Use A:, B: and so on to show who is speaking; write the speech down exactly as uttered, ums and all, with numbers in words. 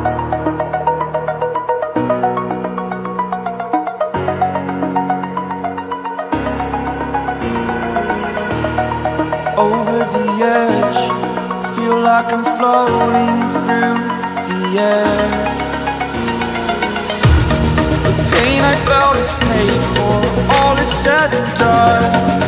A: Over the edge, feel like I'm floating through the air. The pain I felt is paid for, all is said and done.